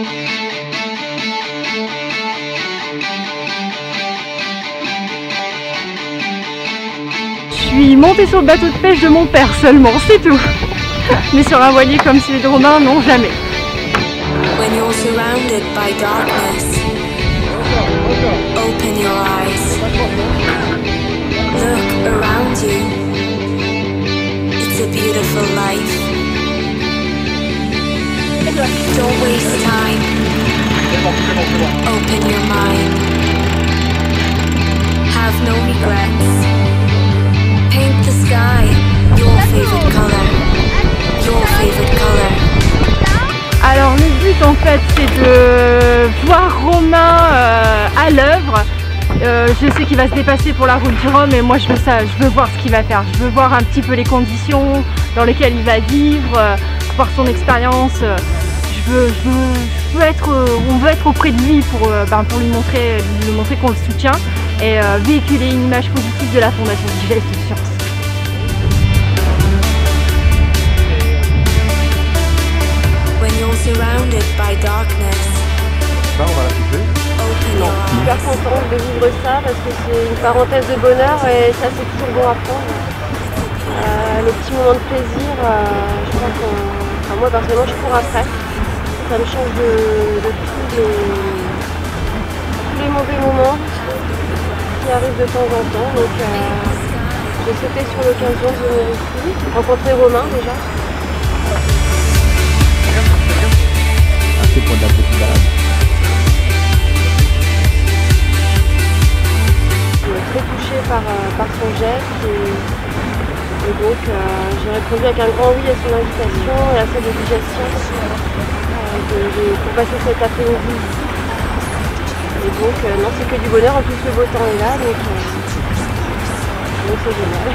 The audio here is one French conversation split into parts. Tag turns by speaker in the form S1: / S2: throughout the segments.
S1: Je suis montée sur le bateau de pêche de mon père seulement, c'est tout. Mais sur un voilier comme celui de Romain, non, jamais.
S2: When you're surrounded by darkness, open your eyes. Look around you. It's a beautiful life. Don't waste time. Open your mind. Have no regrets. Paint the sky your favorite color. Your favorite color.
S1: Alors le but en fait c'est de voir Romain à l'œuvre. Je sais qu'il va se dépasser pour la route du Rhum et moi je veux voir ce qu'il va faire. Je veux voir un petit peu les conditions dans lesquelles il va vivre, voir son expérience. On veut être auprès de lui pour lui montrer qu'on le soutient et véhiculer une image positive de la Fondation du Geste Science.
S2: Surrounded by darkness.
S3: Ça, on va la couper.
S1: Non, je suis super contente de vivre ça parce que c'est une parenthèse de bonheur et ça c'est toujours bon à prendre. Les petits moments de plaisir, je crois que moi personnellement je cours après. Ça me change de tous les mauvais moments qui arrivent de temps en temps. Donc j'ai sauté sur l'occasion de venir ici, rencontrer Romain déjà.
S3: Pour de la petite balade.
S1: Je suis très touchée par son geste et donc j'ai répondu avec un grand oui à son invitation et à sa dédication pour passer cet après-midi ici. Et donc non, c'est que du bonheur, en plus le beau temps est là donc c'est génial.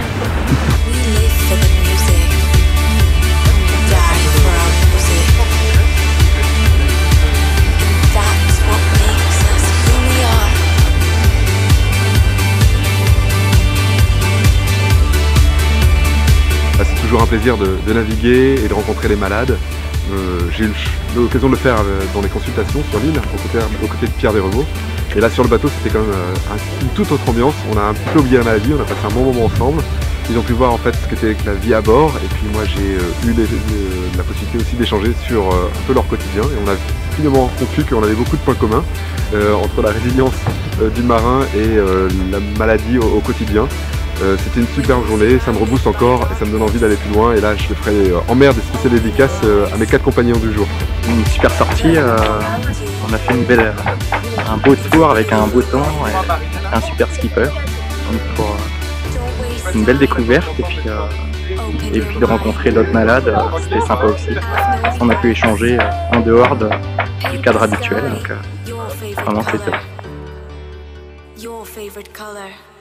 S3: C'est toujours un plaisir de naviguer et de rencontrer les malades. J'ai eu l'occasion de le faire dans les consultations sur l'île, aux côtés de Pierre Desrevaux. Et là sur le bateau c'était quand même une toute autre ambiance. On a un petit peu oublié la maladie, on a passé un bon moment ensemble. Ils ont pu voir en fait ce qu'était la vie à bord et puis moi j'ai eu la possibilité aussi d'échanger sur un peu leur quotidien et on a finalement conclu qu'on avait beaucoup de points communs entre la résilience du marin et la maladie au quotidien. C'était une superbe journée, ça me rebooste encore et ça me donne envie d'aller plus loin et là je le ferai en mer des spéciales dédicaces à mes 4 compagnons du jour.
S4: Une super sortie, on a fait un beau tour avec un beau temps et un super skipper. Donc pour une belle découverte et puis de rencontrer d'autres malades, c'était sympa aussi. On a pu échanger en dehors du cadre habituel, donc vraiment c'est top.